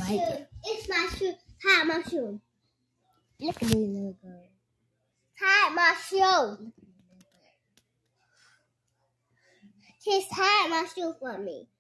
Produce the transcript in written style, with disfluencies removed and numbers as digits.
shoe. It's my shoe. Tie my shoe. Look at me, little girl. Tie my shoe. Just tie my shoe for me.